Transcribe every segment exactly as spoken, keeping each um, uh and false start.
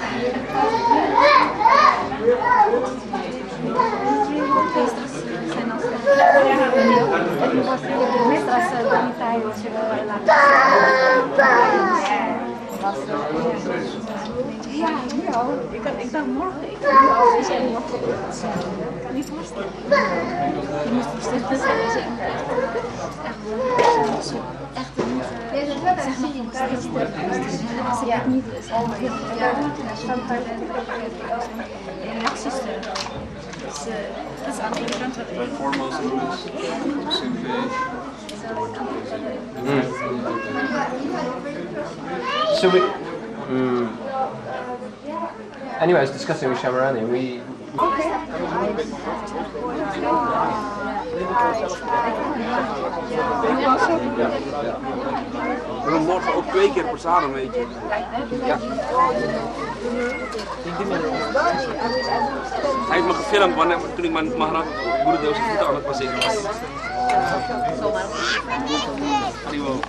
Ja, nu al. Ik, kan, ik dacht morgen, ik kan nu al eens en nog ik kan niet vaststellen. Je moet verstichten zijn, dus ik moet echt, echt, echt niet, zeg maar, als ik het niet, zeg maar, reacties terug. Dus dat is aan de ene kant wat ik... Foremost is C V. Mm. So we, mm, anyway, I was discussing with Shamarani. We. Okay. We hebben morgen ook twee keer Prasadam, weet je. Ja. Hij heeft me gefilmd wanneer, toen ik mijn Maharaj broederdoos voeten aan het passeren was. Hallo.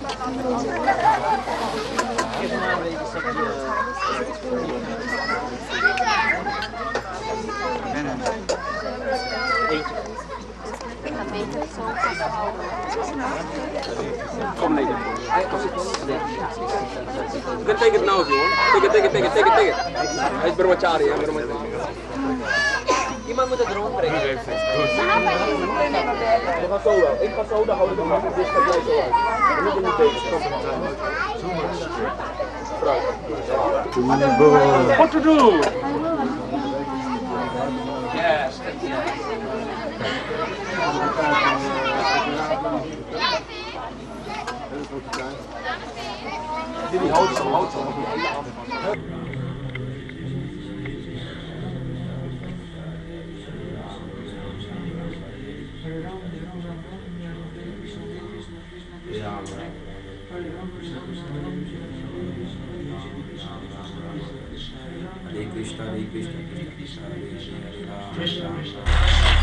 Kom nee. You can take it now if you want. Take it, take it, take it, take it, take it. Hij is Brahmachari, hè, Brahmachari. Iemand moet het erom brengen. Ik ga zo wel. Ik ga zo, dan hou ik hem af. Dit gaat jij zo uit. We moeten niet deze Fruit. What to do? Yes. Die houdt zo, houdt zo. Hare Krishna, Hare Krishna, Krishna Krishna, Hare Hare, Hare Rama.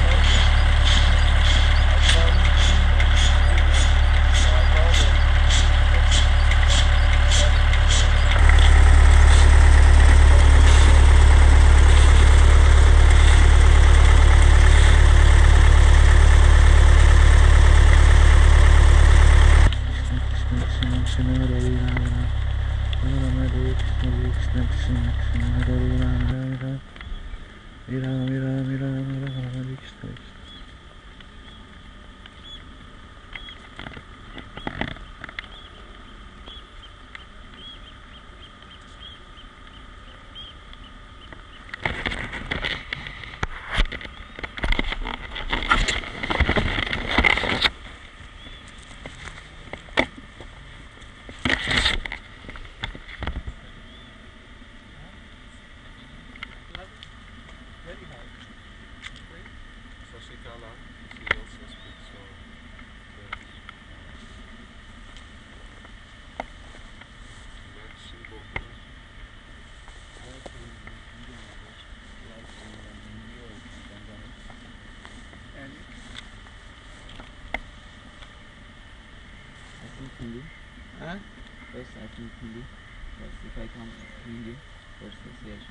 Hindi. Huh? First I think Hindi. First if I come Hindi, first association.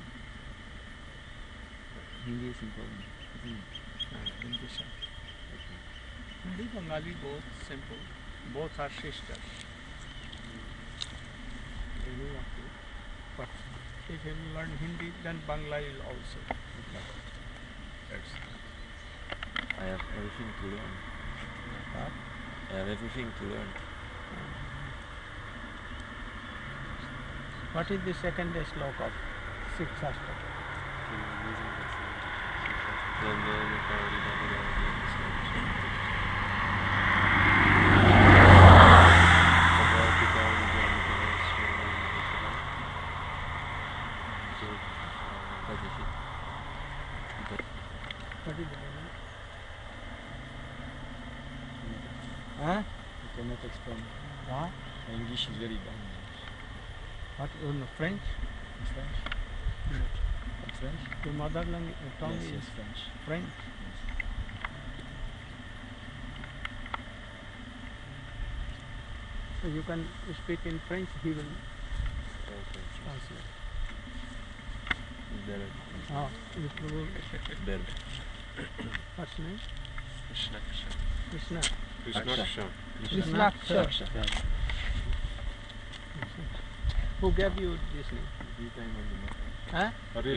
Hindi is important, isn't it? Uh, Hindi is Okay. Hindi Bengali both simple. Both are sisters. But if you learn Hindi, then Bangla is also. Okay. That's I have everything to learn. Huh? I have everything to learn. What is the second sloka of sixth Shastra? What is the meaning? Huh? I cannot explain. Huh? My English is very bad. What in French? French? French? Your mother language tongue Yes, is yes, French. French. So you can speak in French, he will translate. Oh, Vipru. What's name? Krishna. Krishna Krishna. Krishna. Who gave you this name? Huh?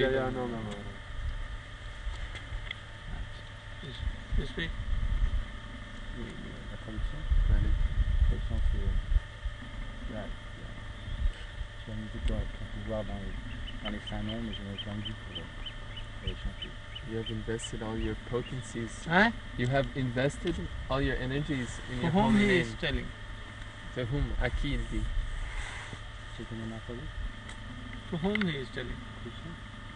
You, you speak? La traduction La traduction c'est... Là, j'ai mis tout pour pouvoir dans les, dans les cinq noms, mais je n'ai pas envie pour, pour les chanter. You have invested all your potencies. Huh? You have invested all your energies in To your whom holy he name. is telling? To whom? A qui il dit? C'est que mon appelé To whom he is telling? Krishna.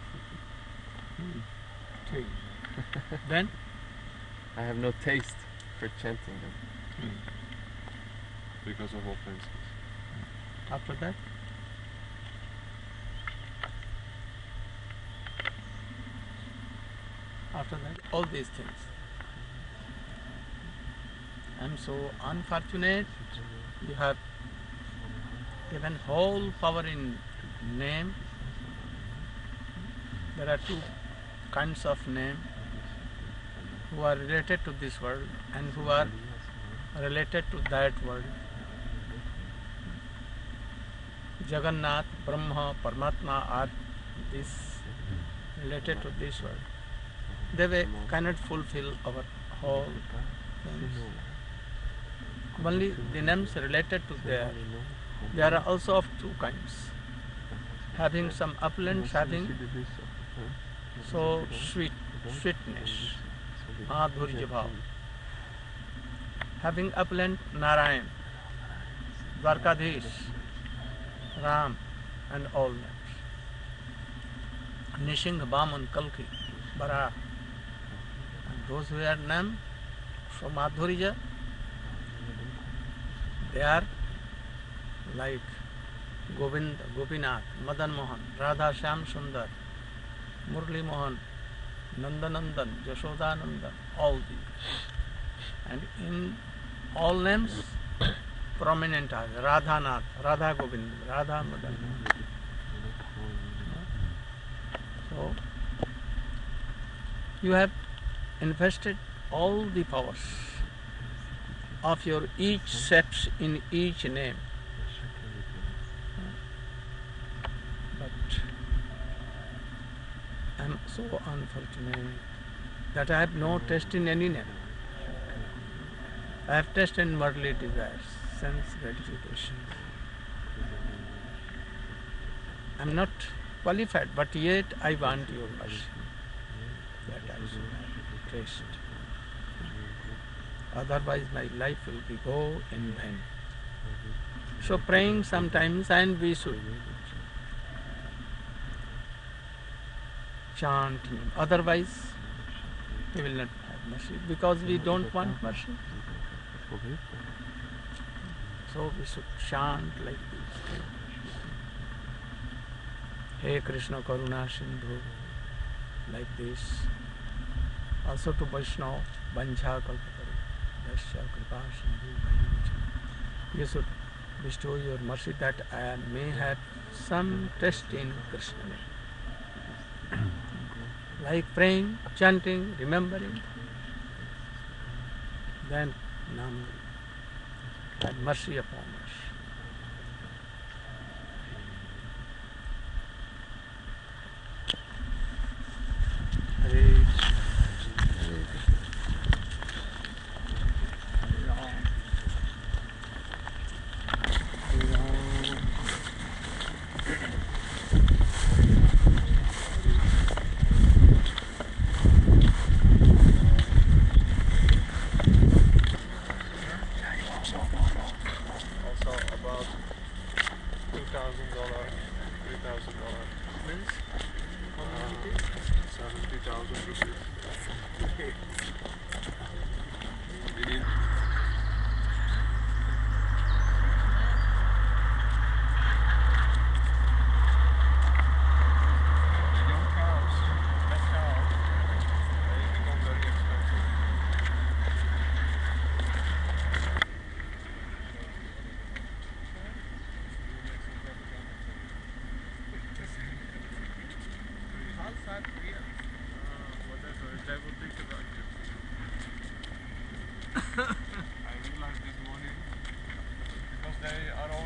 Okay. Then? I have no taste for chanting them. Because of offenses. After that? After that, all these things. I'm so unfortunate. You have given whole power in name. There are two kinds of name who are related to this world and who are related to that world. Jagannath, Brahma, Paramatma are this related to this world. They way cannot fulfill our whole things. Only the names related to there. There are also of two kinds. Having some uplands, having so sweet, sweetness, madhurya bhav. Having upland, Narayan, Dwarkadhish, Ram, and all names. Nishingh, Vaman, Kalki, Bara. And those who are named from Madhurya, they are like Govind, Gopinath, Madan Mohan, Radha Shyam Sundar, Murli Mohan, Nandanandan, Yashodanandan, all these. And in all names, prominent are Radhanath, Radha Govind, Radha Madan. So, you have invested all the powers of your each steps in each name. But I am so unfortunate that I have no taste in any name. I have taste in worldly desires, sense gratification. I am not qualified, but yet I want your mercy. That I should have taste. Otherwise my life will be go in vain. So praying sometimes, and we should chant Him. Otherwise we will not have mercy, because we don't want mercy. So we should chant like this. Hey Krishna Karuna Sindhu, like this. Also to Vaishnava, Vancha Kalpataru, Dasya Kripa Sindhu Vaincha. You should bestow your mercy that I may have some taste in Krishna name. Like praying, chanting, remembering. Then Nam have mercy upon us. Hare Krishna.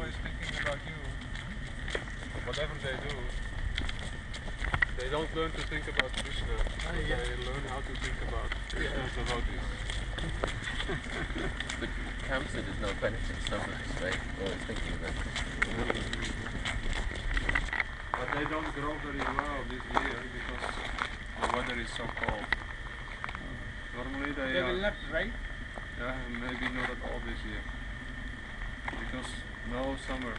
always thinking about you. Whatever they do, they don't learn to think about Krishna. Ah, yeah. They learn how to think about Krishna's devotees. But Kamsa does not benefit suffers, right? Always thinking about it. But they don't grow very well this year because the weather is so cold. Normally they, They are, will not, right? yeah, maybe not at all this year. Because no summer.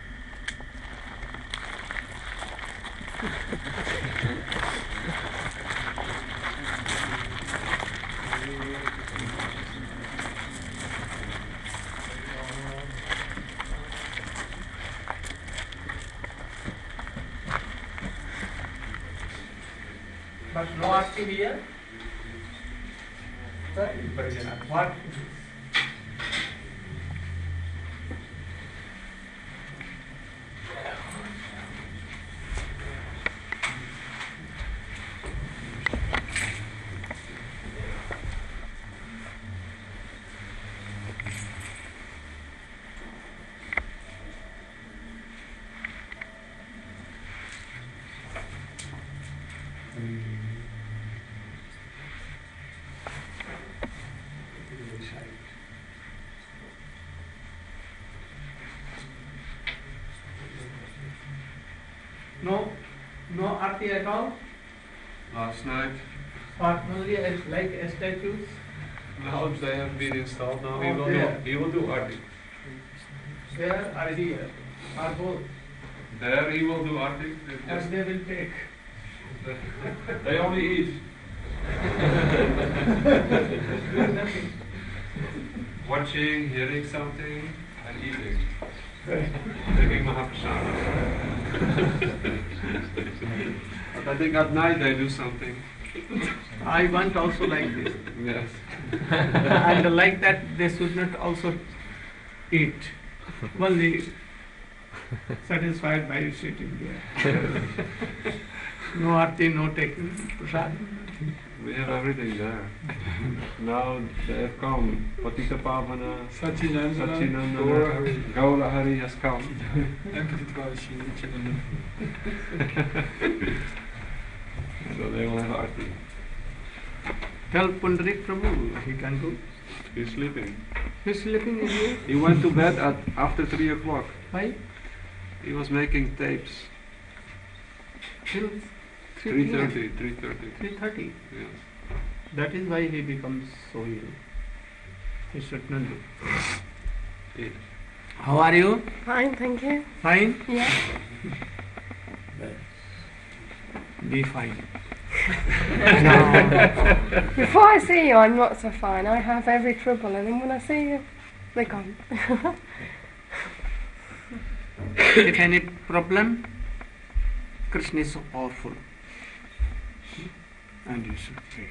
But no arti here. What? No, no arti at all. Last night, Or only as like a statues. now they have been installed now. He Oh, will do, there. he will do arti. There or here, or both, There he will do arti. They or just- they will take. They only eat. Nothing. Watching, hearing something, and eating. Taking Mahaprasad. But I think at night they do something. I want also like this. Yes. And like that they should not also eat. Only satisfied by sitting there. No arti, no taking prasad. We have everything there. Now they have come. Patita Pavana, Satchinandana, Gaura Hari has come. So they will have arti. Tell Pundarik Prabhu, he can do. He's sleeping. He's sleeping in here. He went to bed at after three o'clock. Why? He was making tapes. Till Three thirty. Three thirty. Three thirty. Yes. That is why he becomes so ill. He should not do. Eight. How are you? Fine, thank you. Fine? Yeah. Be fine. Before I see you, I'm not so fine. I have every trouble, and then when I see you, they're gone. If any problem, Krishna is so powerful. And you should pray.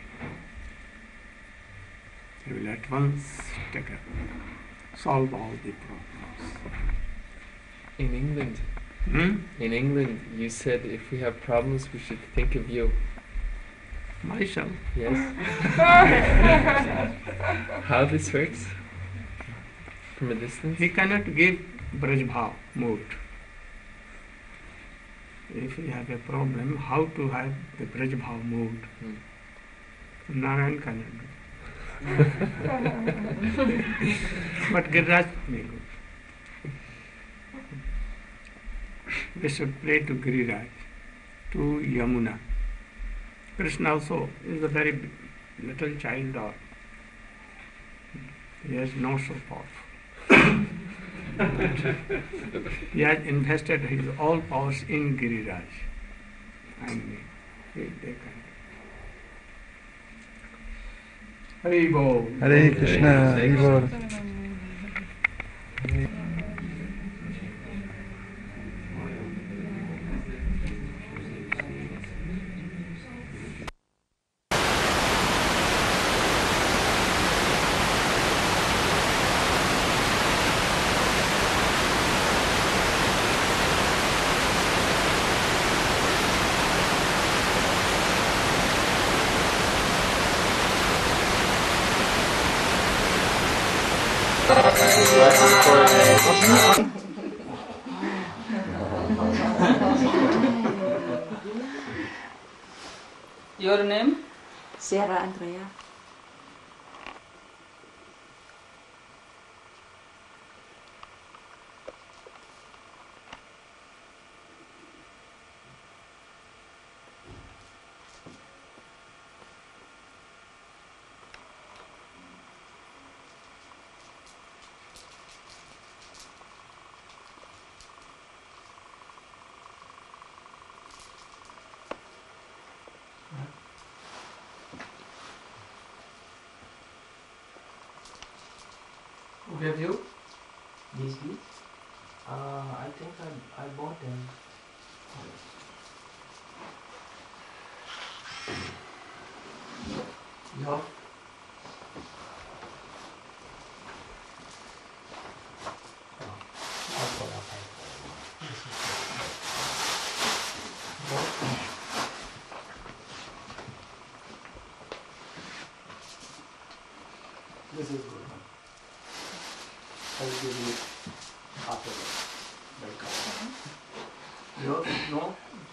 He will at once take care, solve all the problems. In England, Hmm? in England, you said if we have problems, we should think of you. Myself. Yes. How this works? From a distance? He cannot give Brajbhav mood. If we have a problem, how to have the Brajbhav mood? Hmm. Narayan cannot do. But Giriraj may do. We should pray to Giriraj, to Yamuna. Krishna also is a very big- little child or he has no so powerful. He has invested his all powers in Giriraj. And he, they can. Hari Bol. Hare Krishna, Hare Bol. Your name? Sarah Andrea. Who gave you? These beads? Uh, I think I, I bought them. Your? This is good. I will give you after that. Welcome. Yours? No?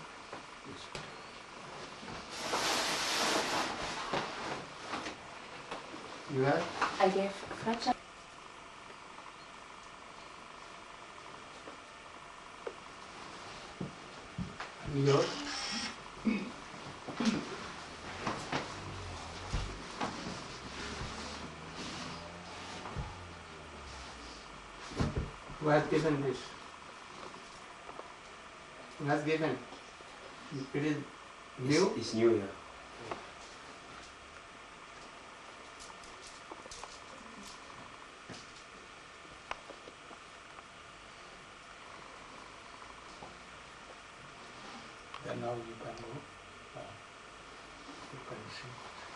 You have? I gave Francia. Yours? Who has given this? Who has given? It is new? It's, it's new, yeah. Then now you can go. Uh, you can see.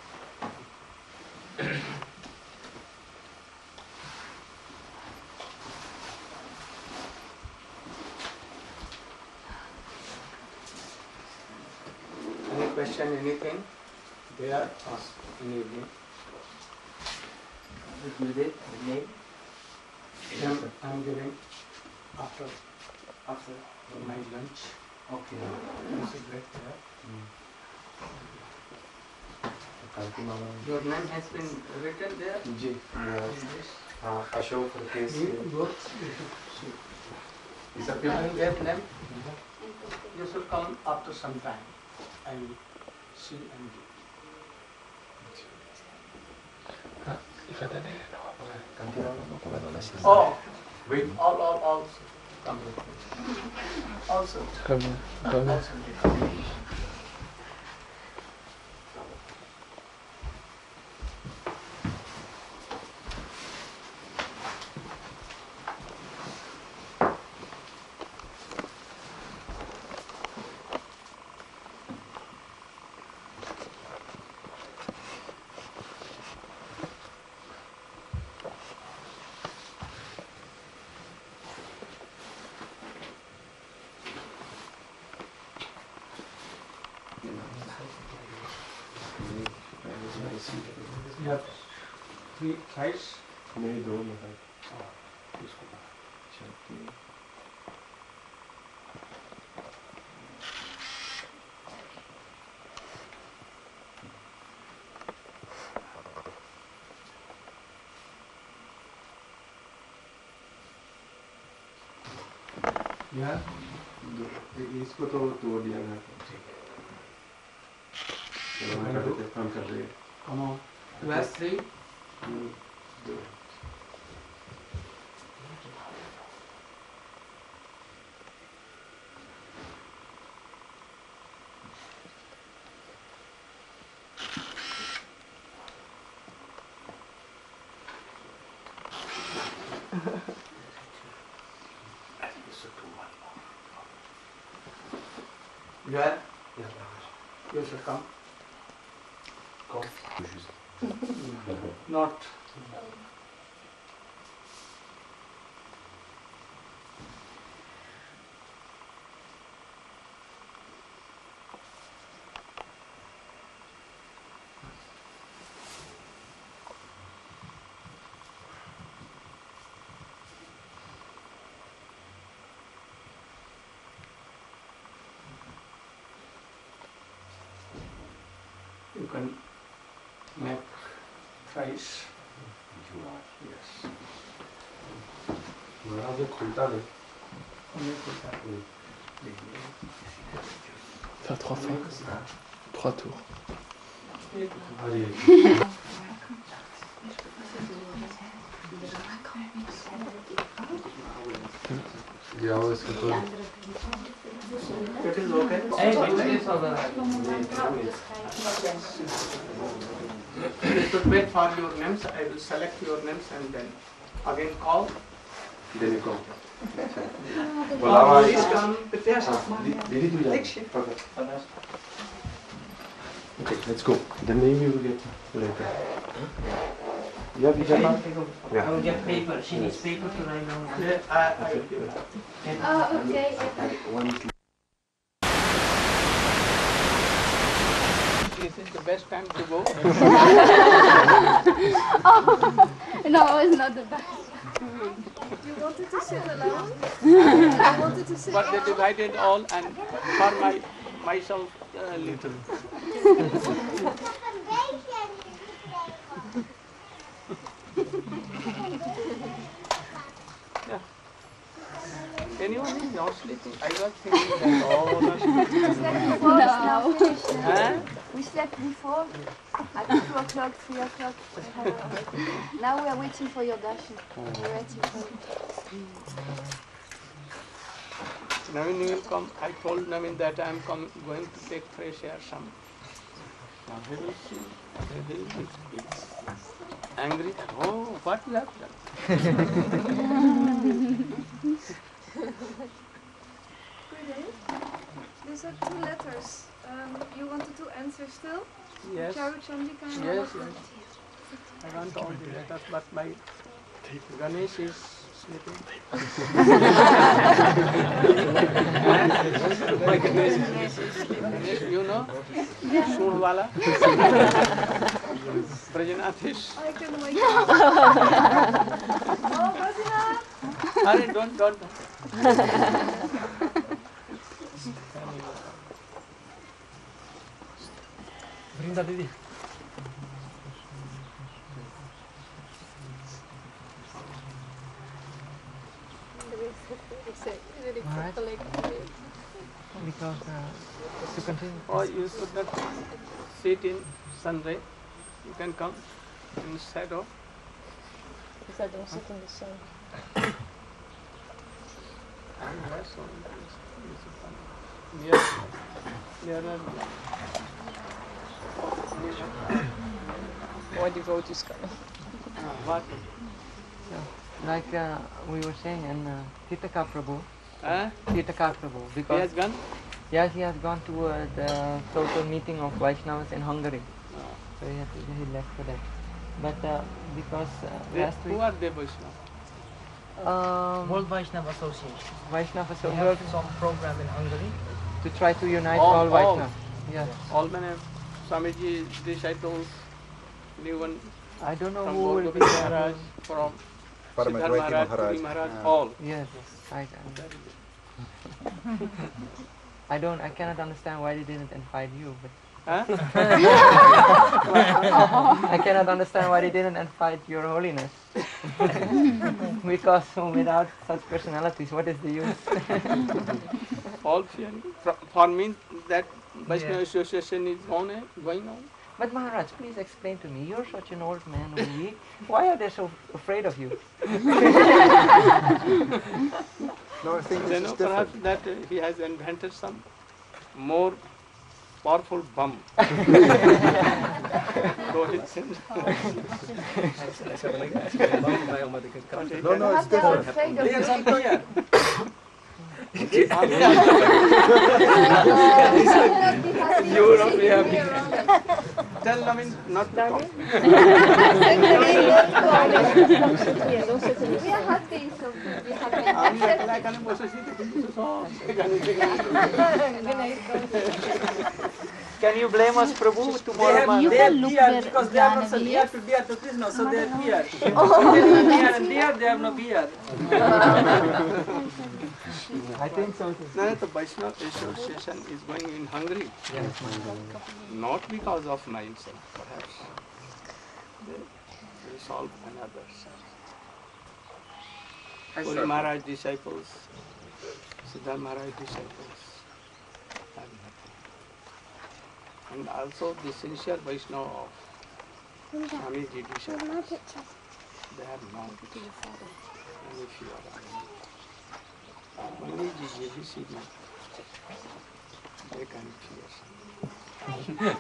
Any question, anything? There, ask anything. With it, the name? Then I'm giving after after my lunch. Okay. There's a break there. Mm. Thank you, Mama. Your name has been written there. Ji, In this. हाँ, Ashok Rakesh You go. You should see. ये सब You क्या will get them. You should come after some time and see and give. Oh, Wait. all, all, all come with me. Also, Come here. Come here. also they come. You have three sides. नहीं दो में है इसको यार इसको तो तोड़ दिया ना चलो हम कर देते हम कर देंगे Come on. You have three. You have? You should come. Come. Not. can make thrice. Yes. 아주 간단해. Faire trois fois. Trois tours. Yeah, it's good. It is okay. Hey, it is over. You should wait for your names. I will select your names and then again call. Then you go. Oh, please come prepare some. Okay, let's go. The name you will get later. You have the paper? I will get paper. She needs paper to write down. Yeah, I, I will give her. Oh, okay. One. This is the best time to go. Oh, no, it's not the best. You wanted to sit alone? I wanted to sit But alone. they divided all and for my myself a uh, little. Yeah. Anyone is not sleeping? I was thinking that all are sleeping. We slept before, it's now finished. Huh? We slept before, at two o'clock, three o'clock. Now we are waiting for your darshan. We're waiting for you. Naveen will come. I told Naveen that I am come, going to take fresh air some. Now he will see. He will be angry. Oh, what you have done? These are two letters. Um, you wanted to answer still? Yes. Charu Chandika and Yes, Namaste. yes. I want all the letters, but my Ganesh is sleeping. My Ganesh is sleeping. You know? Surwala. Brajanath. I can wake up. Oh, Brajanath! Arre, don't, don't. Brinda Didi. Alright. Because uh, to continue. Or you should not sit in sunray. You can come in shadow. Because I don't sit in the sun. And that's all. Near, nearer. More devotees coming. Ah, what? Like uh, we were saying in uh, Tirthaka Prabhu. Huh? Tirthaka Prabhu. Because He has gone? Yes, he has gone to uh, the total meeting of Vaishnavas in Hungary. No. So he, had to, he left for that. But uh, because uh, They, last week... who are they Vaishnava? Um, World Vaishnava Association. Vaishnava They Association. have some program in Hungary. To try to unite All- all, all. Vaishnavas. Yes. All many Swamiji disciples, new one I don't know from who will Gaur be Govind there. Maharaj, from Paramahati Siddhar Maharaj, Maharaj. Puri Maharaj, Yeah. all. Yes, I, I don't, I cannot understand why they didn't invite you, but Huh? I cannot understand why they didn't invite Your Holiness. Because without such personalities, what is the use? All fearing. For, for me, that Vaishnava Yes. association is on, eh, going on. But Maharaj, please explain to me, you're such an old man, weak. Why are they so afraid of you? No, I think They this know is perhaps different. that uh, he has invented some more powerful bomb. Rohit Singh. No, no, it's different. You will not be happy. Tell Naveen not to come. We are happy, so we have I'm been like like an Can you blame us, Prabhu, tomorrow? They have, man? they have beer because they are not so near to beer to Krishna, so they have beer. So they have beer and beer, they have no beer. I think so. No, the Vaishnava Association is going in Hungary. Yes. Not because of myself, perhaps. They will solve another. Puri Maharaj disciples, Siddhartha Maharaj disciples have nothing. And also the sincere Vaishnava of Swamiji disciples, they have not any fear. Only the J B C D, they can fear.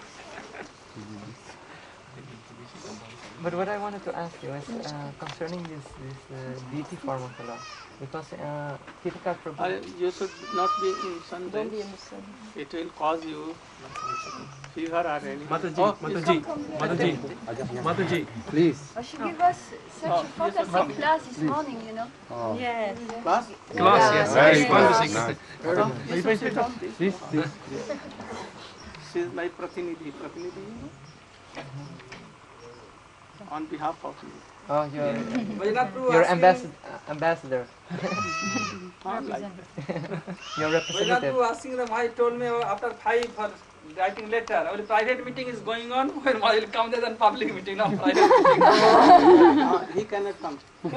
But what I wanted to ask you is uh, concerning this this uh, deity form of the Lord, because uh, Tirtha Prabhu. Uh, you should not be in sun Don't rays. be in the sun. It will cause you fever or anything. Mataji, Oh, Mataji, Mataji, Mataji, please. Oh, she gave us such a fantastic class this morning, you know. Oh. Yes. Class? Class, yes. Very Yes. good. Fantastic. Nice. Oh, Please, please, please. Please, please. She is my Pratinidhi. Pratinidhi, you know? On behalf of me. Oh, you're, Vaidinath Prabhu you're asking- ambassador. Uh, ambassador. Ah, like Your Vaidinath representative. Prabhu asking them, I told me after five for writing letter. Our private meeting is going on. When I will come there, then public meeting, not private meeting. Ah, he cannot come.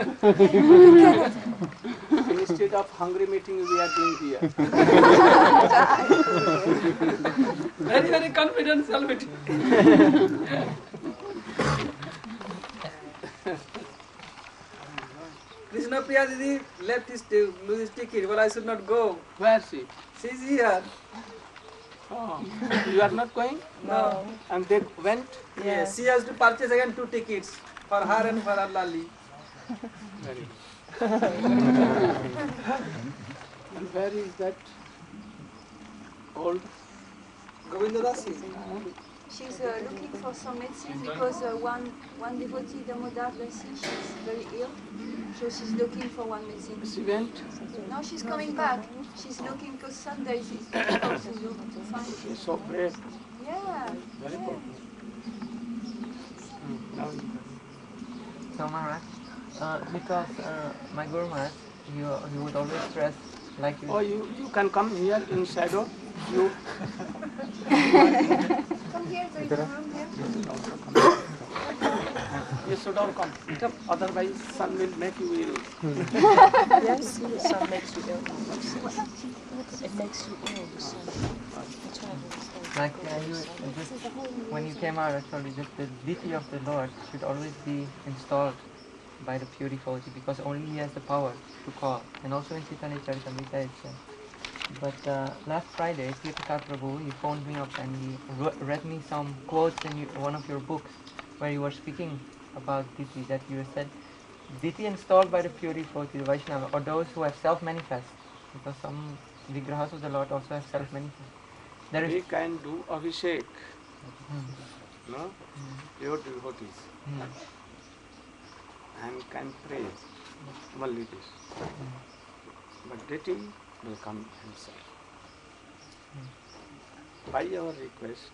Instead of hungry meeting, we are doing here. Very, very confidential meeting. Krishna Priya Didi left his t- lose his ticket. Well, I should not go. Where is she? She is here. Oh, you are not going? No. And they went? Yes. She has to purchase again two tickets for her and for her Lali. Very good. And where is that old Govinda Dasi? She's uh, looking for some medicine because uh, one one devotee, Damodar Dasi, she's very ill. So she's looking for one medicine. She went? No, she's coming back. She's looking because Sundays is difficult to look to find. She's so brave. Yeah. Very yeah. good. Mm, now you So Maharaj, uh, because uh, my Guru Maharaj, he, he would always stress like you. Oh, you, you can come here in shadow. You Come here, there is a room here. you should all come. Come. Otherwise, sun will make you ill. Yes, the sun makes you ill. It makes you ill, the sun. That's what I understand. Like uh, you, just when you came out, I told you that the deity of the Lord should always be installed by the pure devotee because only he has the power to call. And also in Chaitanya Charitamrita it says. But uh, last Friday, Tirtha Prabhu, he phoned me up and he re- read me some quotes in you, one of your books where you were speaking about deity, that you said, deity installed by the pure devotee, the Vaishnava, or those who have self-manifest, because some vigrahas of the Lord also have self-manifest. There We is can do abhishek. Hmm. No? Pure devotees. Hmm. And can pray. Only this. But deity will come himself. By our request,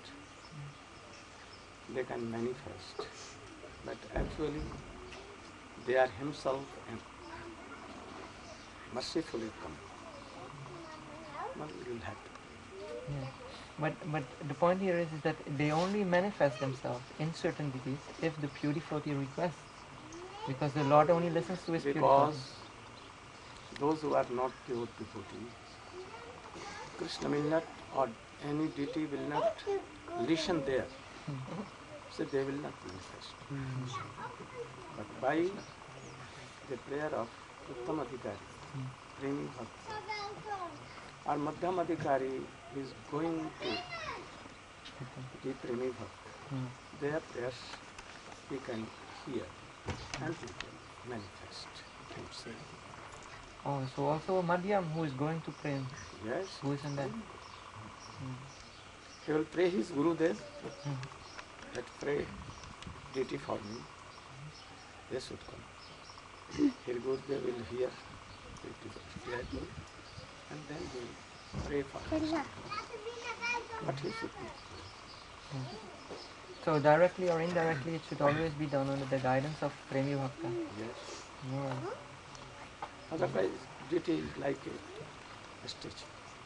they can manifest. But actually, they are himself and mercifully come. What will happen? Yeah. But but the point here is, is that they only manifest themselves in certain deities if the pure devotee requests. Because the Lord only listens to his pure Because devotee. those who are not pure devotees, Krishna will not, or any deity will not listen there. So they will not manifest. But by the prayer of Uttam Adhikari, Premi Bhakta, or Madhyam Adhikari is going to the Premi Bhakta, Hmm. their prayers he can hear and he can manifest himself. Oh, so also a Madhyam who is going to pray. Yes. Who is in that? Hmm. He will pray his Gurudev Hmm. that pray deity for me. They should come. His Gurudev will hear deity and then he will pray for him. But he should be. Hmm. So directly or indirectly it should always be done under the guidance of Premi Bhakta. Yes. No. Otherwise, deity is like a stitch.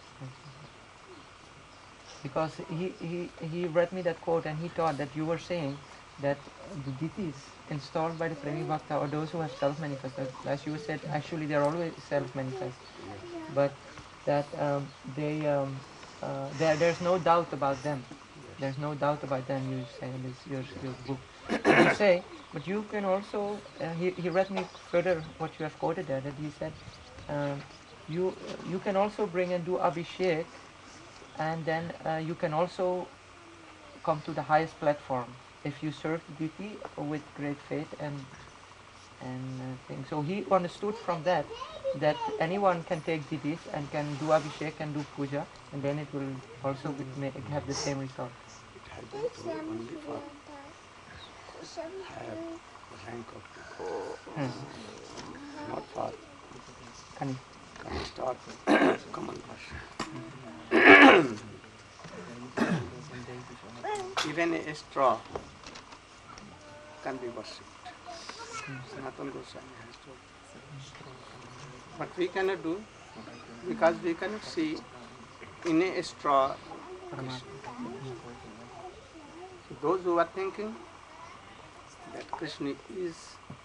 Because he, he, he read me that quote and he thought that you were saying that the deities installed by the Premi Bhakta or those who have self-manifested, as you said, actually they are always self-manifest. But that um, they, um, uh, there, there's no doubt about them. There's no doubt about them, you say in this, your, your book. You say, but you can also, uh, he, he read me further what you have quoted there, that he said, um, you, you can also bring and do Abhishek, and then uh, you can also come to the highest platform if you serve the deity with great faith and and uh, things. So he understood from that that anyone can take deities and can do Abhishek and do puja, and then it will also be, make, have the same result. It has been told only for have rank of Hmm. not for Kani. start common person. Even a straw can be worshipped. Sanatana Goswami has told. But we cannot do because we cannot see in a straw Krishna. So those who are thinking that Krishna is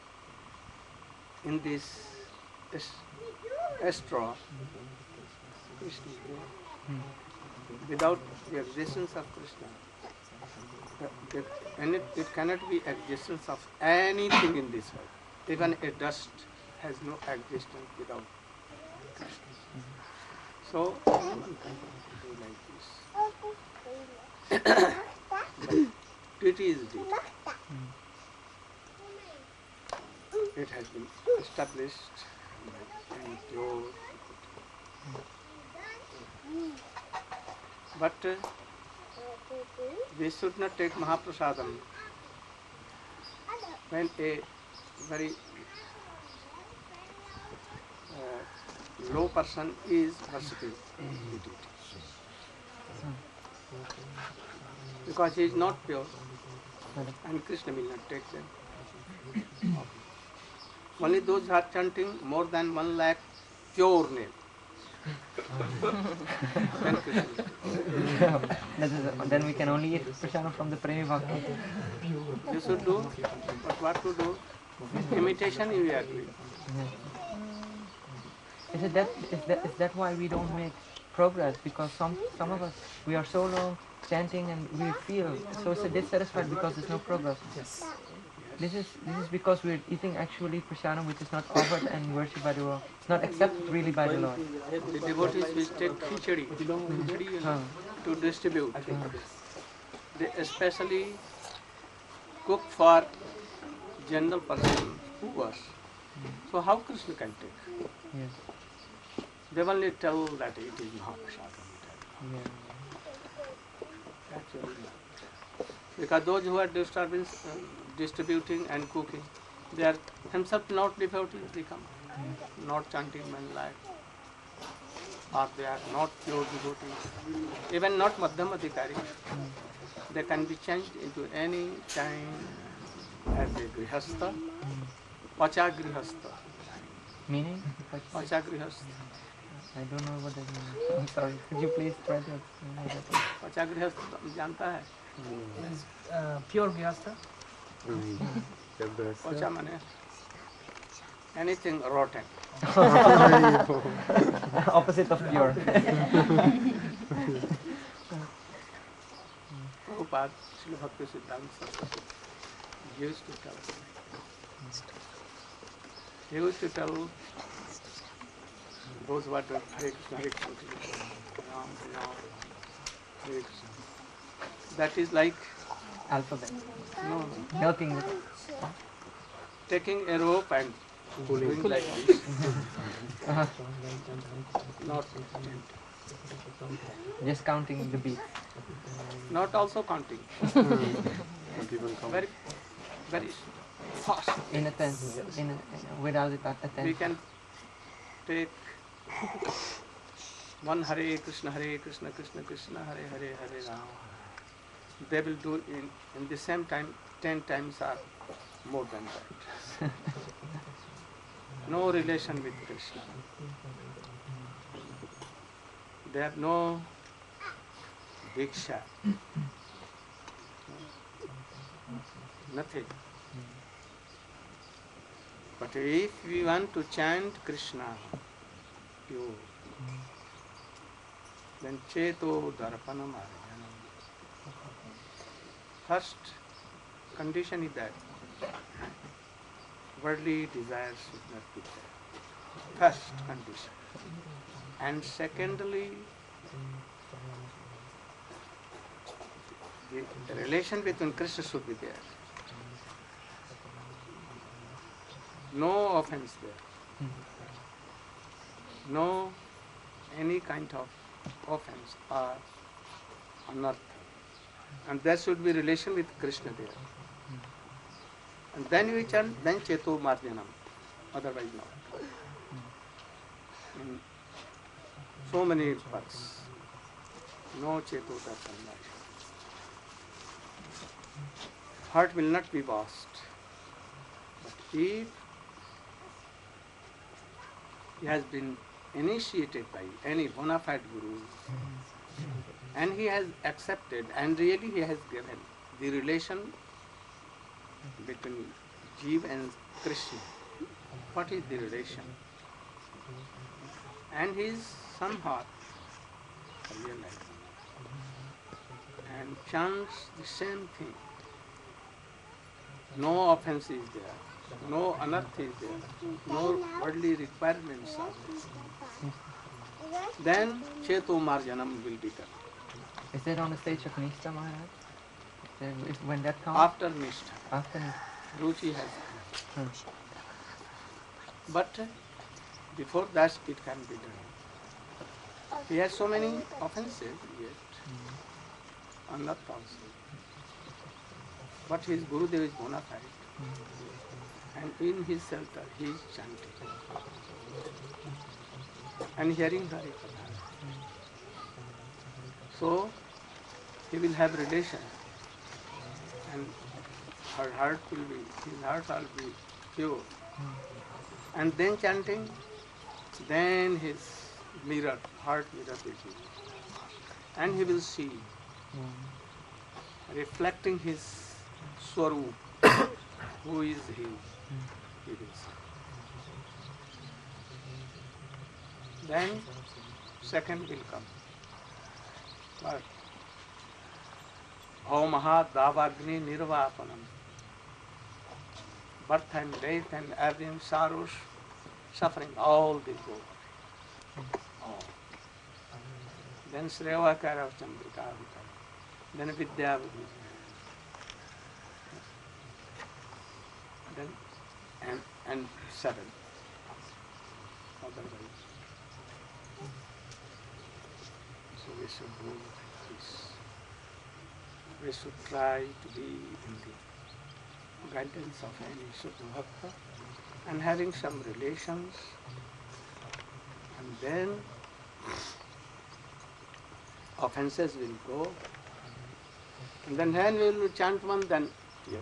in this, this straw, Krishna is there. Without the existence of Krishna, the, the, and it, it cannot be existence of anything in this world. Even a dust has no existence without Krishna. So, one can do like this. But duty is duty. It has been established and pure. But uh, we should not take Mahaprasadam when a very uh, low person is worshipping the deity. Because he is not pure and Krishna will not take them. Only those who are chanting more than one lakh pure name. That is, then we can only eat prashanam from the Premi Bhakta. You should do, but what to do? Imitation you are doing. Is it that is that is that why we don't make progress? Because some some of us we are so long chanting and we feel so dissatisfied because there's no progress. Yes. This is this is because we're eating actually prasadam which is not offered and worshipped by the Lord. It's not accepted really by the Lord. The devotees will take khichdi, khichdi you know, to distribute. They especially cook for general person who was. So how Krishna can take? Yes. They only tell that it is Mahaprasadam. Yeah. Actually not. Because those who are disturbing, uh, distributing and cooking, they are themselves not devotees, they come, mm. not chanting one life, or they are not pure devotees, even not Madhyam Adhikari. Mm. They can be changed into any time as a Grihastha, mm. Pacha Grihastha. Meaning? Pacha Grihastha. I don't know what that means. I'm sorry. Could you please try to explain what that means? Pacha Grihastha, जानता है? Uh, pure Grihastha? Pacha माने anything rotten. Opposite of pure. Prabhupada, Srila Bhakti Siddhanta Saraswati used to tell. He used to tell those who are doing Hare Krishna, Hare Krishna, Ram, Ram, Hare Krishna. That is like alphabet. No, no. Milking it. Taking a rope and pulling like this. Uh-huh. Not just counting the beats. Not also counting. very, very fast. In a tense, in a, without it attention. We can take one Hare Krishna, Hare Krishna, Krishna Krishna, Hare Hare, Hare Rama. They will do in, in the same time ten times or more than that. No relation with Krishna. they have no diksha, nothing. But if we want to chant Krishna pure, then cheto darpanam arjanam. First condition is that worldly desires should not be there. First condition. And secondly, the relation between Krishna should be there. No offense there. No any kind of offense or anartha. And there should be relation with Krishna there. And then we chant, then cheto marjanam. Otherwise not. In so many parts. No cheto darshan. Heart will not be washed. But if he has been initiated by any bona fide guru, and he has accepted, and really he has given the relation between Jeev and Krishna. What is the relation? And he is somehow realized and chants the same thing. No offense is there, no anartha is there, no worldly requirements are there. Then cheto marjanam will be done. Is that on the stage of Nishtha, Maharaj? Then if, when that comes? After Nishtha. After Nishtha. Ruchi has. Hmm. But uh, before that it can be done. He has so many offenses yet. Hmm. Anartha also. But his Gurudev is bona fide. Hmm. And in his shelter he is chanting. And hearing Hari Katha. So, he will have relation, and her heart will be, his heart will be pure. Mm. And then chanting, then his mirror, heart mirror will be. And he will see, mm. reflecting his Swarup, who is he, mm. he will see. Then, second will come. But Bhau Maha Davagni Nirvapanam. Birth and death and everything, sorrows, suffering, all will go. All. Then Sreva Karav Chandrika. Then Vidya will be. Then and and seven. Otherwise. So we should do this. We should try to be in the guidance of any Shuddha Bhakta and having some relations, and then offenses will go, and then when we will chant one, then yeah.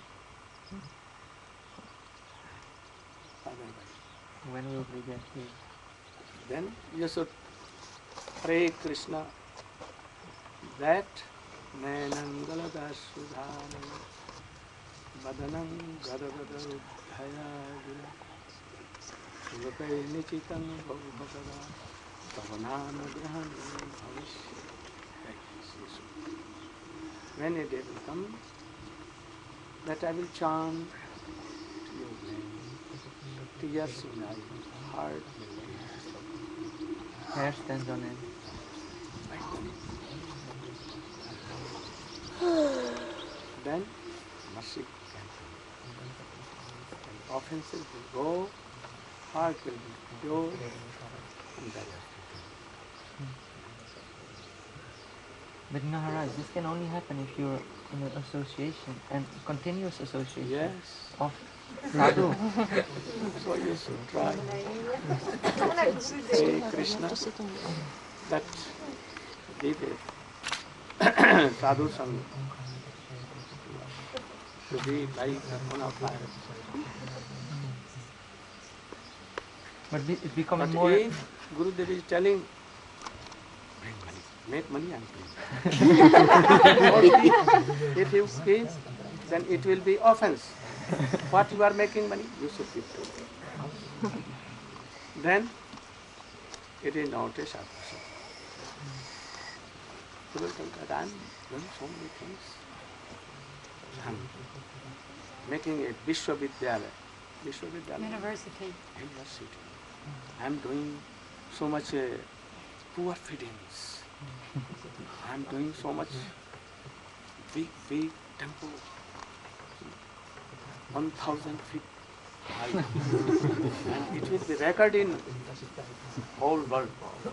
When will we get here? Then you should pray Krishna that Nainangalada Sudhana Badanam Gadagada Udhayagila Sugapai Nichitan Bhavakada Pavanama Grahana Bhavishya. When a day will come, that I will chant to your name, tears in my heart will be. Hair stands on end. Then mercy can come. And offenses will go, heart will be pure, and that is But Maharaj, this can only happen if you're in an association, and continuous association. Yes. Of sadhu. So you should try. Say Krishna that give a sadhu sangha to be like a bona fide. But it's becoming but more. If Gurudev is telling make money and pay. If you pay, then it will be offense. What you are making money, you should give to me. Then it is not a sadhana. You will think that I am doing so many things. I am making a Vishwavidyalaya. Vishwavidyalaya. University. University. I am doing so much uh, poor feedings. I am doing so much big, big temple. One thousand feet high. And it will be recorded in whole world.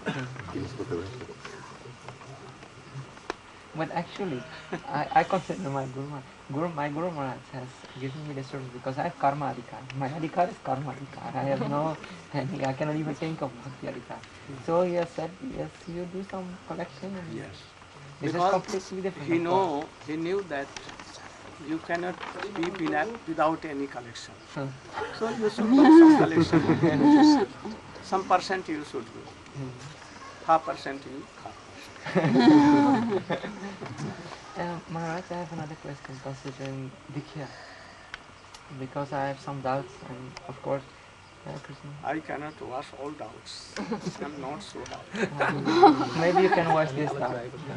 But actually, I, I consider my Guru Maharaj, Guru, my Guru Maharaj has given me the service because I have karma adhikar. My adhikar is karma adhikar. I have no, any, I cannot even think of bhakti adhikar. So he has said, yes, you do some collection. And yes. This Because is completely different. He know, he knew that you cannot be binary without any collection. Huh. So you should do some collection. Some percent you should do. Half percent you, half percent. uh, Maharaj, I have another question considering Diksha. Because I have some doubts and of course, uh, Krishna. I cannot wash all doubts. I am not so hard. Maybe you can wash this doubt.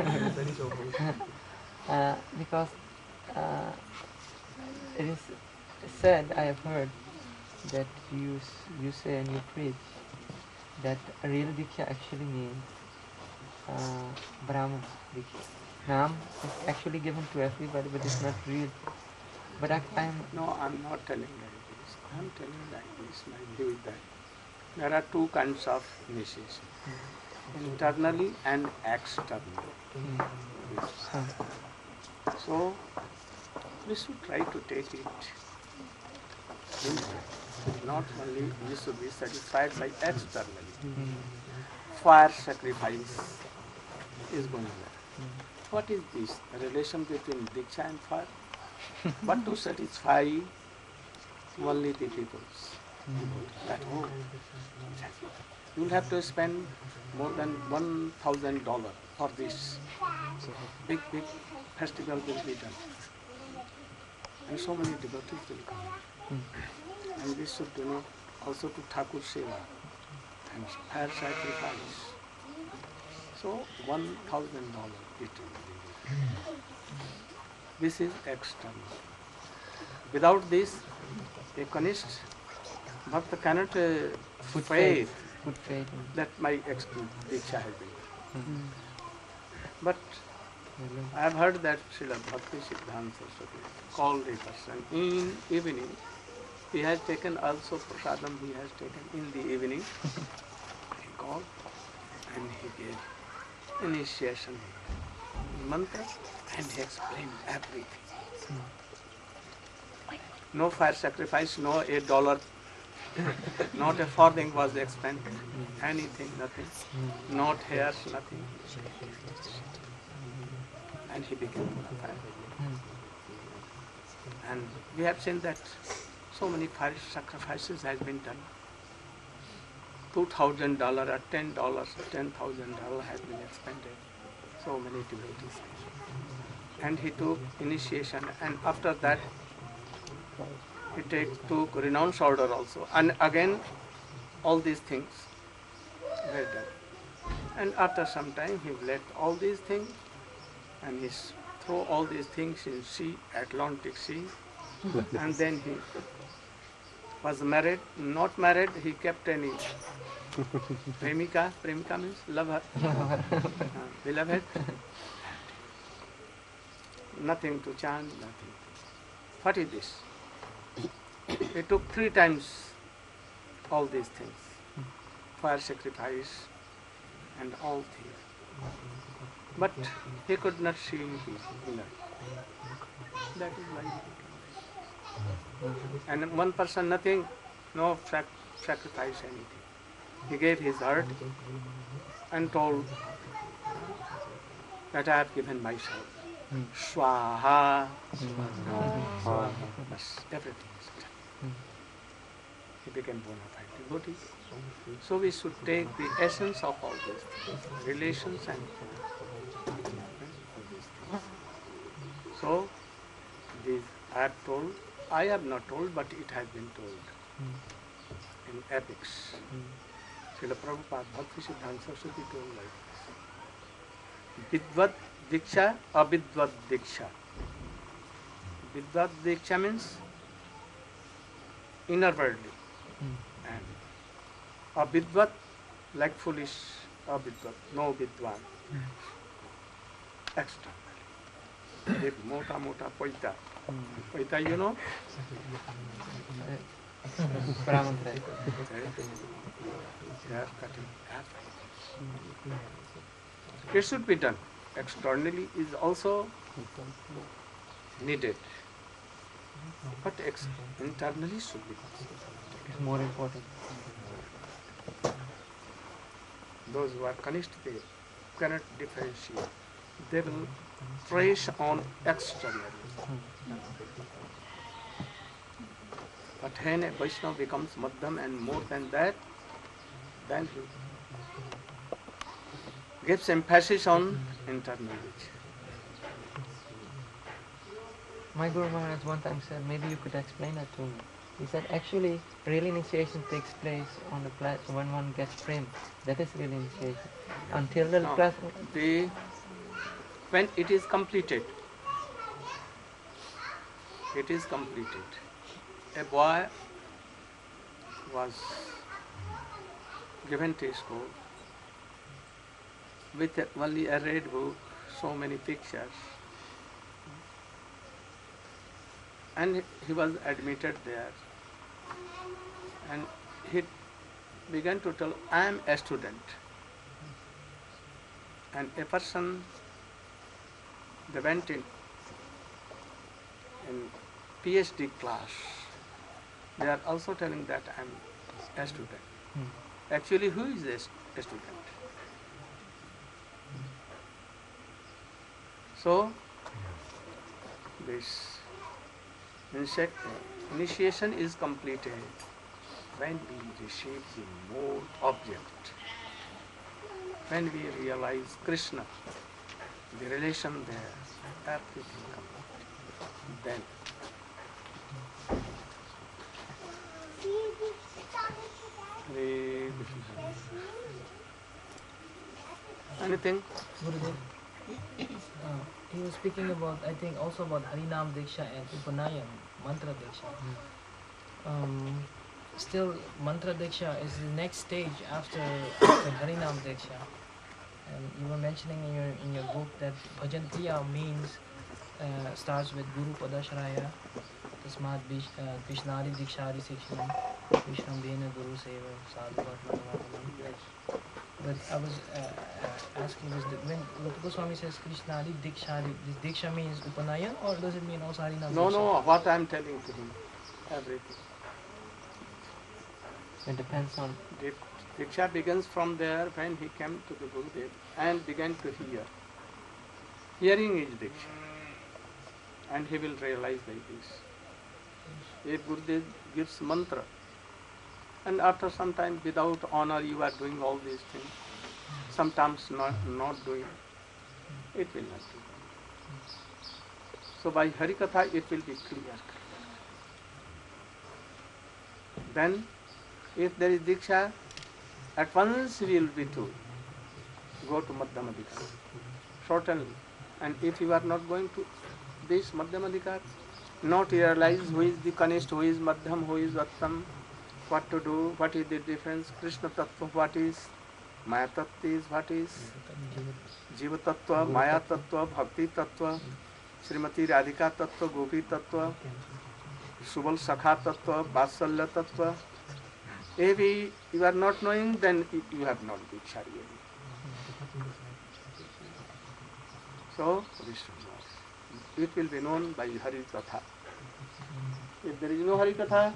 uh, because uh, it is said, I have heard, that you you say and you preach that real Diksha actually means uh, Brahman Diksha. Nam is actually given to everybody, but it's not real. But I am no, I am not telling like this. I am telling like this. My view is that there are two kinds of initiation: mm. internally and externally. Mm. Yes. So we should try to take it. Not only we should be satisfied by externally. Mm. Fire sacrifice is going on. Mm. What is this? The relation between Diksha and fire? But to satisfy only the peoples. Mm. That oh, you will have to spend more than one thousand dollars for this. Big, big festival will be done. And so many devotees will come. Mm. And we should, you know, also to Thakur Seva and fire sacrifice. So one thousand dollars it will be. This is external. Without this, a Kanishta Bhakta cannot uh, Good faith, Good faith. that my Diksha has been. Mm-hmm. But I have heard that Srila Bhakti Siddhanta Saraswati called a person in evening. He has taken also prasadam, he has taken in the evening. He called and he gave initiation mantra and he explained everything. No fire sacrifice, no a dollar, not a farthing was expended, anything, nothing, not hairs, nothing. And he became a fire. And we have seen that so many fire sacrifices has been done. Two thousand dollars or ten dollars, ten thousand dollars has been expended. So many devotees. And he took initiation, and after that he take, took renounce order also. And again all these things were done. And after some time he left all these things and he threw all these things in sea, Atlantic Sea. And then he was married, not married, he kept any premika, premika means lover, uh, beloved. Nothing to chant, nothing. What is this? He took three times all these things, fire sacrifice and all things. But he could not see his inner. That is why. And one person, nothing, no sac sacrifice anything. He gave his heart and told that I have given myself. Mm. Swaha. Swaha. Swaha. Everything is done. Mm. he became bona fide devotee. So we should take the essence of all these things, relations and all these things. So these I have told, I have not told, but it has been told in epics. Srila Prabhupada Bhakti Siddhanta Saraswati told like this. Vidvat Diksha, Avidvat Diksha. Vidvat Diksha means inwardly. And Avidvat, like foolish, Avidvat, no Vidwan. Externally. If mota mota poita. Poita, you know? They are cutting everything. It should be done. Externally is also needed, but ex internally should be It's more important. Those who are Kanishta, they cannot differentiate. They will trace on externally. But when a Vaishnava becomes Madhyam and more than that, then he gives emphasis on internal. My Guru Maharaj one time said, maybe you could explain that to me. He said, actually, real initiation takes place on the place when one gets prem. That is real initiation. Until the No, class, the when it is completed, it is completed. A boy was given to school with a, only a red book, so many pictures, and he was admitted there, and he began to tell, I am a student. And a person, they went in, in PhD class, they are also telling that I am a student. Hmm. Actually, who is a, a student? So, this initiation is completed when we receive the mode object, when we realize Krishna, the relation there, everything complete. Then Hare Krishna. Anything? Gurudev, uh, he was speaking about, I think, also about Harinam Diksha and Upanayan, Mantra Diksha. Um, still, Mantra Diksha is the next stage after, after Harinam Diksha. And you were mentioning in your in your book that Bhajan Priya means uh, starts with Guru Padashraya, Tasmat Vishnari Dikshari Sikshanam, Vishnam Bena Guru Seva, Sadhu Vatmanavatamam. But I was uh, uh, asking, was the, when Rupa Goswami says Krishnari Dikshari, this Diksha means Upanayan, or does it mean also Harinam No, Diksha? no, what I am telling to him, everything. it depends on. The Diksha begins from there when he came to the Gurudev and began to hear. Hearing is Diksha. And he will realize like this. If Gurudev gives mantra, and after some time without honor you are doing all these things, sometimes not, not doing, it will not do. So by Harikatha it will be clear. Then if there is Diksha, at once we will be told, go to Madhyamadikar, certainly. And if you are not going to this Madhyamadikar, not realize who is the Kanishta, who is Madhyam, who is Attam, what to do, what is the difference, Krishna Tattva, what is, Maya Tattva is what is, Jiva Tattva, Maya Tattva, Bhakti Tattva, Srimati Radhika Tattva, Gopi Tattva, Subal Sakha Tattva, Vatsalya Tattva. If you are not knowing, then you have not Diksha really. So, it will be known by Hari Katha. If there is no Hari Katha,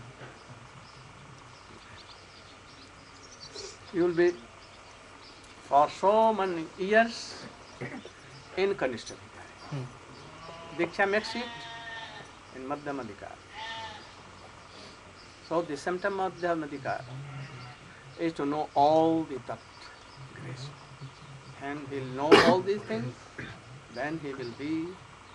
you will be for so many years in Kanishta Adhikari. Diksha makes it in Madhyam Adhikari. So the symptom of Dharmadikara is to know all the Tat grace. And he'll know all these things, then he will be.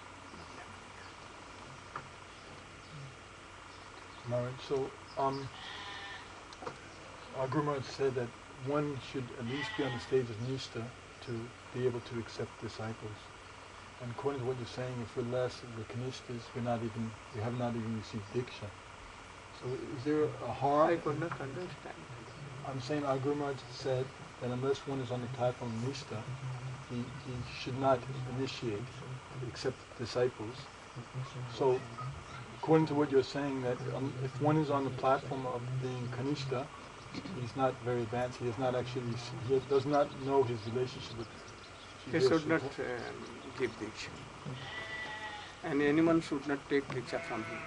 Maharaj, so um, our Guru Maharaj said that one should at least be on the stage of Nishta to be able to accept disciples. And according to what you're saying, if we're less, we're Kanishtas, we're not even, we have not even received Diksha. So is there a harm? I could not understand. I'm saying our Guru Maharaj said that unless one is on the platform of Nishta, he, he should not initiate, accept disciples. So according to what you're saying, that um, if one is on the platform of being Kanishta, he's not very advanced, he does not actually, he does not know his relationship with He should not uh, give Diksha. And anyone should not take Diksha from him.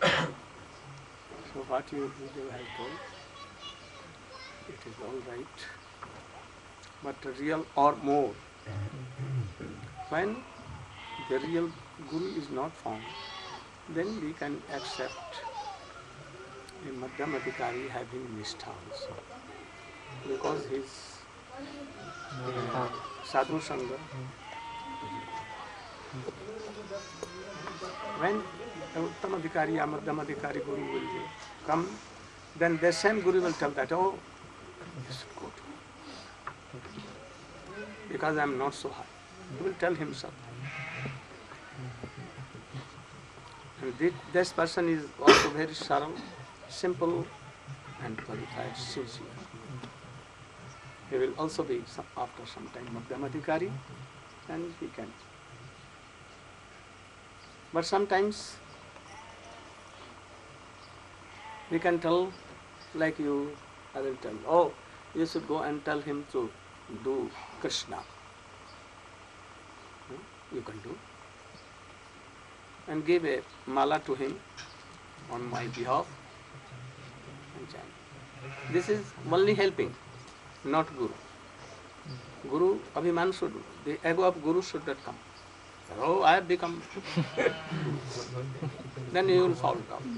So what you Gurudev has told, it is all right. But the real or more, when the real Guru is not found, then we can accept a Madhyamadikari having Nishtha also. Because his uh, Sadhu Sangha, when Uttamadikari or Madhyamadikari Guru will be, come, then the same Guru will tell that, oh, you should go to because I am not so high. He will tell him something. And this, this person is also very sarang, simple and qualified, sincere. He will also be, some, after some time, Madhyamadikari, and he can. But sometimes we can tell, like you, I will tell, oh, you should go and tell him to do Krishna. You can do. And give a mala to him on my behalf and chant. This is only helping, not Guru. Guru, Abhiman should, the ego of Guru should not come. Oh, I have become. Then you will fall down.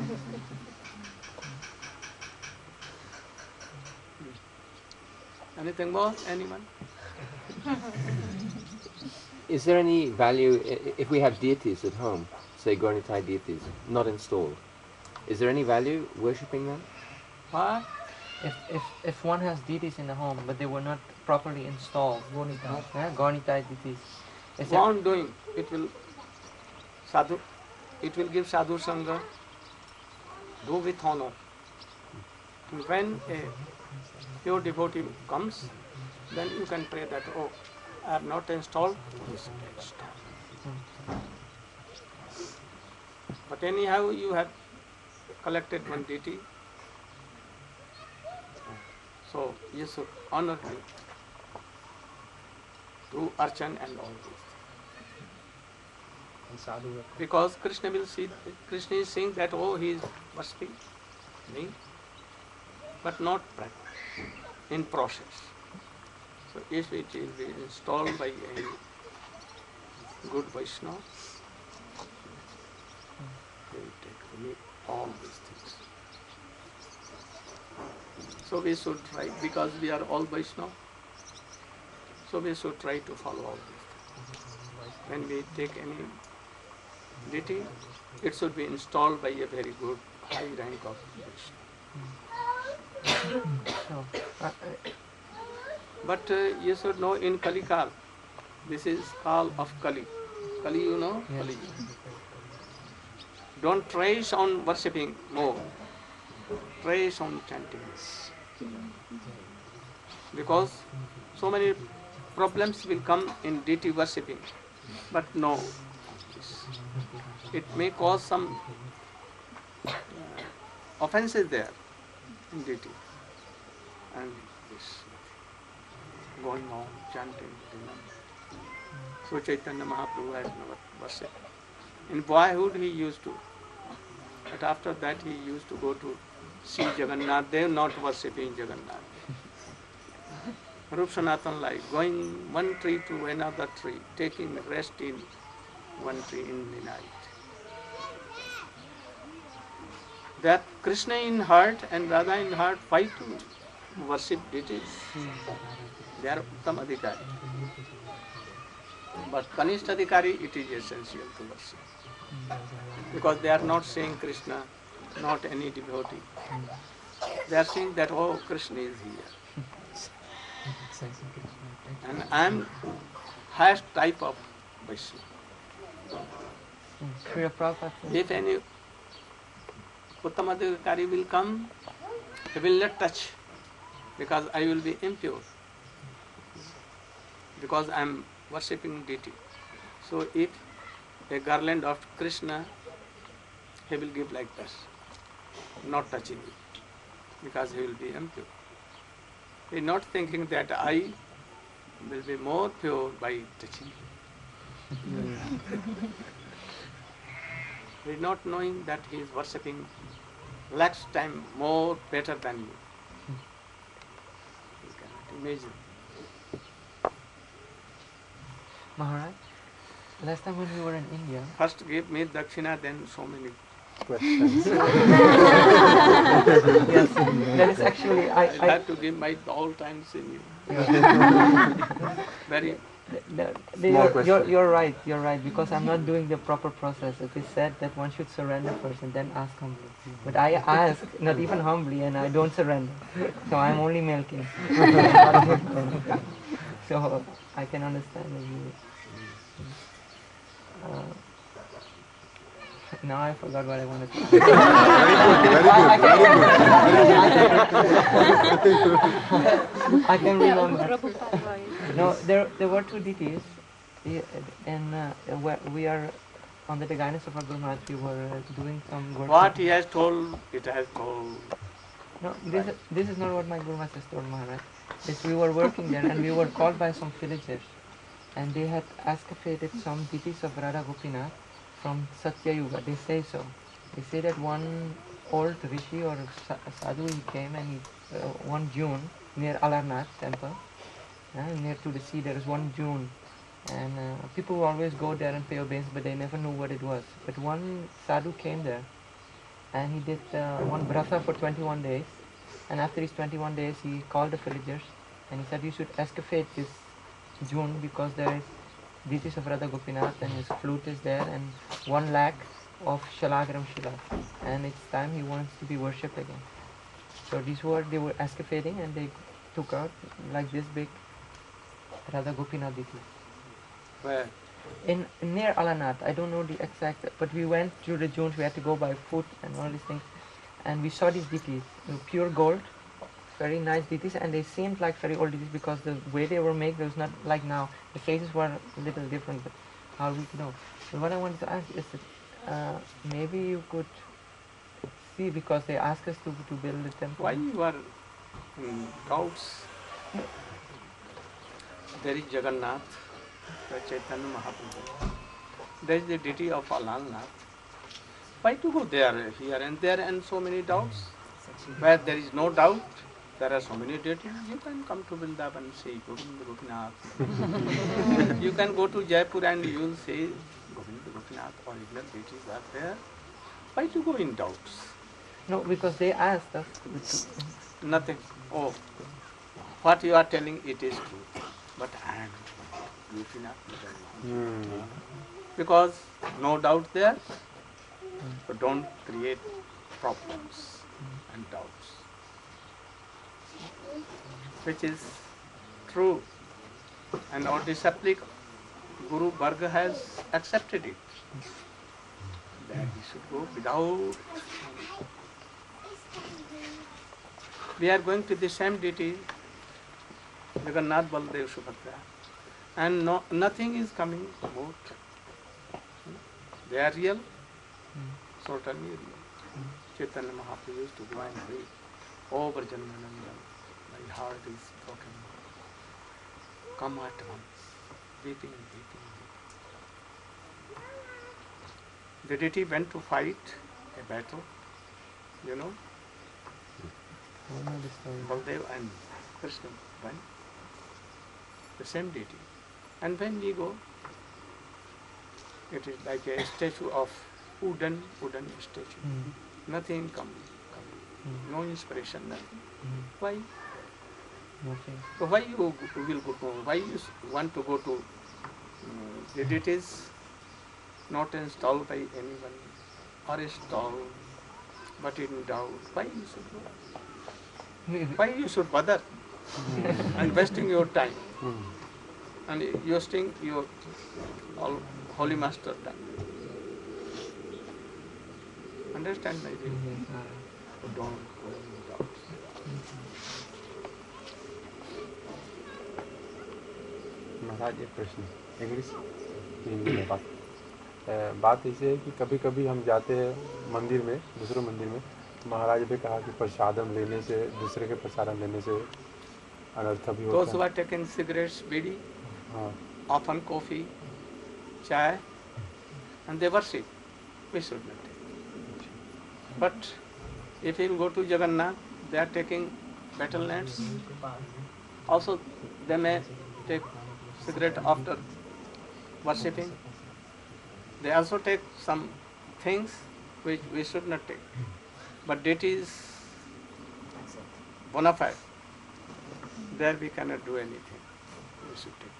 Anything more? Anyone? Is there any value, i- if we have deities at home, say Gauranitai deities, not installed, is there any value worshipping them? What? If, if, if one has deities in the home, but they were not properly installed, Gauranitai. yeah, Gauranitai deities. Is Go on doing. It will sadhu. It will give sadhu sangha. Do with honor. And when a pure devotee comes, then you can pray that, oh, I have not installed. He should install. But anyhow, you have collected one deity, so you should honor him through archan and all this. Because Krishna will see, Krishna is saying that, oh, he is worshipping me, but not practice, in process. So if it is installed by a good Vaishnava, they will take away all these things. So we should try, because we are all Vaishnava, so we should try to follow all these things. When we take any deity, it should be installed by a very good high rank of Vaishnava. So, uh, But uh, you should know in Kali Kal, this is Kal of Kali. Kali, you know? Yes. Kali. Don't trace on worshipping more. Trace on chanting. Because so many problems will come in deity worshipping. But no. It may cause some uh, offenses there in deity. And this going on, chanting. So Chaitanya Mahaprabhu has never worshipped. In boyhood he used to, but after that he used to go to see Jagannath. They are not worshipping Jagannath. Rup Sanatan like going one tree to another tree, taking rest in one tree in the night. That Krishna in heart and Radha in heart, why to worship deities? They are Uttam Adhikari. But Kanishta Adhikari, it is essential to worship. Because they are not saying Krishna, not any devotee. They are saying that, oh, Krishna is here. And I am highest type of Vaishnava. If any Uttama Adhikari will come, he will not touch, because I will be impure. Because I am worshipping deity. So if a garland of Krishna, he will give like this, not touching it, because he will be impure. He is not thinking that I will be more pure by touching him. He is not knowing that he is worshipping lakhs time more better than you. You cannot imagine. Maharaj, last time when we were in India... First give me dakshina, then so many questions. Yes, that is actually... I, I, I have to give my all times in you. Very... The, the, you're, you're, you're right, you're right, because I'm not doing the proper process. It is said that one should surrender first and then ask humbly. But I ask, not even humbly, and I don't surrender. So I'm only milking. So I can understand you. Uh, now I forgot what I wanted to say. I can remember. No, there there were two deities, and uh, we are on the guidance of our Guru Maharaj. We were uh, doing some work. What he has told, it has told. No, this is, this is not what my Guru Maharaj has told, Maharaj. It's we were working there, and we were called by some villagers, and they had excavated some deities of Radha Gopinath from Satya Yuga. They say so. They say that one old rishi or sadhu, he came and he, uh, one June near Alarnath temple, uh, near to the sea, there is one June, and uh, people will always go there and pay obeisance, but they never knew what it was. But one sadhu came there, and he did uh, one bratha for twenty-one days, and after these twenty-one days he called the villagers and he said, you should excavate this June, because there is deities of Radha Gopinath and his flute is there, and one lakh of Shalagram Shila, and it's time he wants to be worshipped again. So these were, they were excavating, and they took out like this big Radha Gopinath deities. Where? In, near Alarnath, I don't know the exact, but we went through the dunes, we had to go by foot and all these things, and we saw these deities, in pure gold, very nice deities, and they seemed like very old deities because the way they were made was not like now. The faces were a little different, but how we know. But what I wanted to ask is that uh, maybe you could see, because they asked us to, to build a temple. Why you are in doubts? There is Jagannath, the Chaitanya Mahaprabhu. There is the deity of Alalnath. Why to go there, here and there, and so many doubts? Where there is no doubt, there are so many deities. You can come to Vrindavan and say Govinda Gopinath. You can go to Jaipur and you will say Govinda Gopinath, original deities are there. Why to go in doubts? No, because they asked us. Nothing. Oh, what you are telling, it is true. But I am Gopinath. Mm. Because no doubt there, so don't create problems and doubts. Which is true. And our disciple Guru Varga has accepted it. That he should go without. We are going to the same deity, Jagannath, Baldev, Subhadra, and no, nothing is coming about. They are real, certainly real. Chaitanya Mahaprabhu used to go and read, oh Brajanananda, my heart is broken. Come at once, weeping, weeping, weeping. The deity went to fight a battle, you know. Baldev and Krishna went, the same deity. And when we go, it is like a statue of wooden, wooden statue. Mm-hmm. nothing come, come. No inspiration, nothing. Why? Okay. So why you will go? Why you s- want to go to um, the deities not installed by anyone or installed but in doubt? Why you should go? Why you should bother and wasting your time and wasting your all holy master time? Understand my view? So don't go in doubts. महाराज एक प्रश्न English Hindi में बात अ, बात ऐसे है कि कभी कभी हम जाते हैं मंदिर में दूसरे मंदिर में महाराज ने कहा कि प्रसादम लेने से दूसरे के प्रसादम लेने से अनर्थ भी Those होता who है are taking cigarettes, bidi, हाँ often coffee, chai, and they worship, we should not take. But if you go to Jagannath, they are taking betel nuts. Also, they may take cigarette after worshipping. They also take some things which we should not take. But deities bona fide. There we cannot do anything. We should take.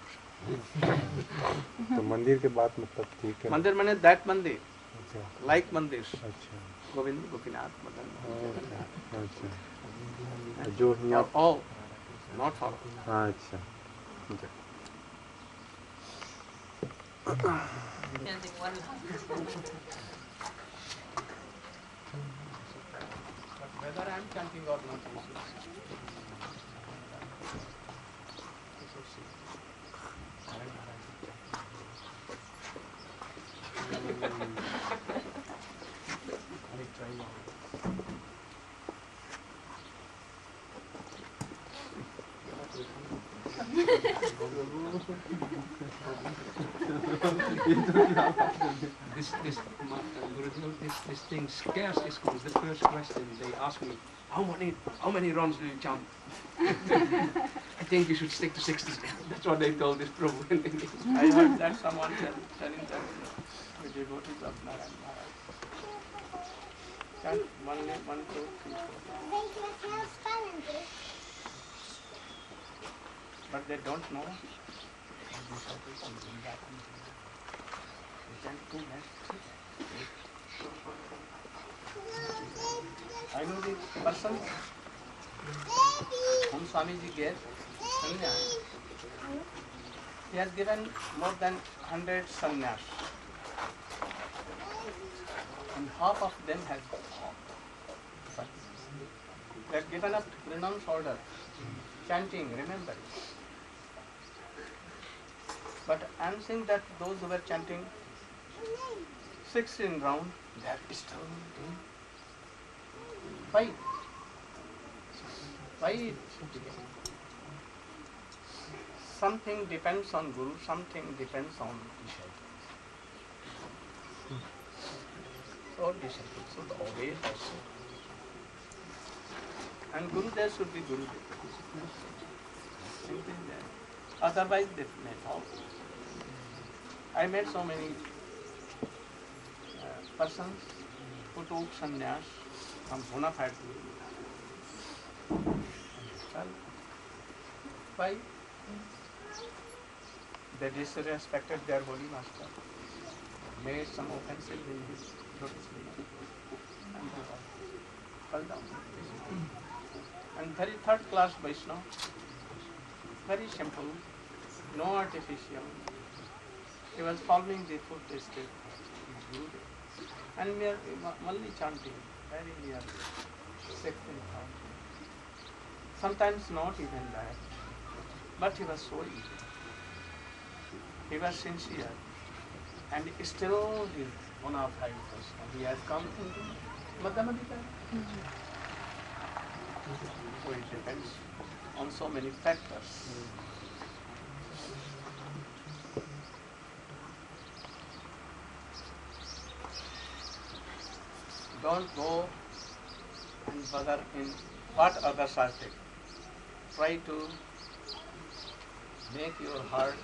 तो मंदिर के बात मतलब ठीक है मंदिर माने that मंदिर, अच्छा like मंदिर. अच्छा गोविंद गोपीनाथ मदन. अच्छा जो यहाँ all, not all. हाँ अच्छा ठीक है Whether I am chanting or not, we should see. We should see. I try now. This, this, my, uh, Gurudev, this, this thing scares the schools. The first question they ask me, how many, how many runs do you chant? I think you should stick to sixty. That's what they told this Prabhu. I heard that someone tell, telling that the devotees of Narayan Maharaj chant one, one, two, three, four. But they don't know. They chant two minutes. I know the person whom Swamiji gave sannyas. He has given more than hundred sannyas. And half of them has they have given up renounce order, chanting, remembering. But I am saying that those who were chanting sixteen round, they are still doing. Why? Why? Something depends on Guru, something depends on disciples. So disciples should obey also. And Guru there should be Guru there. Simply there. Otherwise they may fall. I met so many uh, persons who took sannyas from bona fide Guru. Well, why? They disrespected their holy master, made some offensive in his lotus feet, and they fell down. And very third class Vaishnava, very simple, no artificial. He was following the footsteps of Guru and mere only chanting, very near sixteen thousand. Sometimes not even that, but he was so eager. He was sincere, and still he is bona fide person. He has come into Madhyamadika. So it depends on so many factors. Don't go and bother in what others are taking. Try to make your heart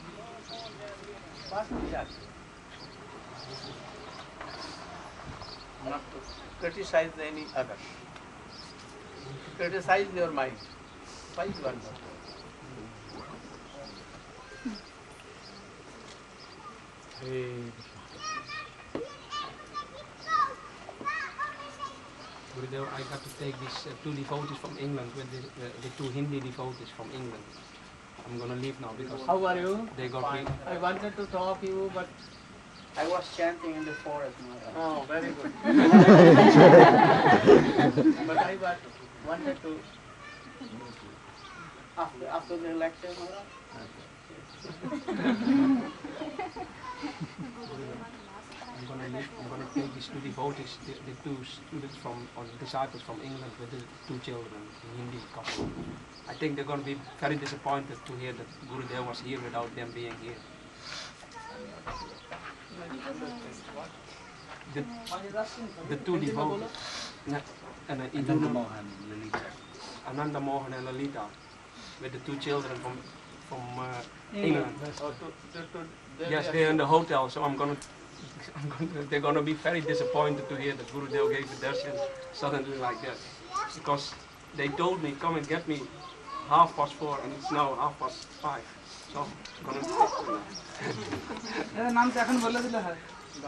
what we are. not to criticize any other. Criticize your mind. Why you are not? Gurudev, I got to take these uh, two devotees from England, with the, uh, the two Hindi devotees from England. I'm gonna leave now because How are you? they got Fine. me. I wanted to talk to you, but I was chanting in the forest, Maharaj. oh, very good. But I wa- wanted to. After, after the lecture, Maharaj? I'm gonna leave. I'm gonna take these two devotees, the, the two students from, or disciples from England with the two children, the Hindi couple. I think they're gonna be very disappointed to hear that Gurudev was here without them being here. The, the two devotees, Na- and uh, Iduna, Ananda Mohan and Lalita, with the two children from from uh, England. Oh, to, to, to, they- Yes, they are they're in the here. hotel, so I'm gonna, I'm gonna, they're gonna be very disappointed to hear that Gurudev gave the darshan suddenly like that, because they told me come and get me half past four, and it's now half past five. So I'm gonna. এর নামটা এখন বলে দিলে হয়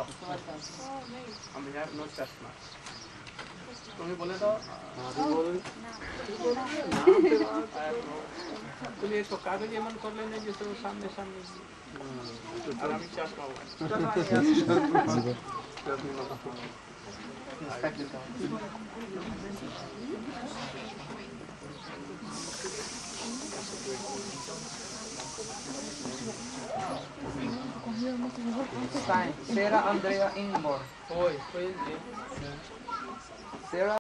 We have no chashma. তুমি বলে দাও। তুমি তো কাগজ এমন করলে না যে তুমি সামনে সামনে আর আমি চশমা Fine. Sarah Andrea Ingmore. Oi, who is it? Sarah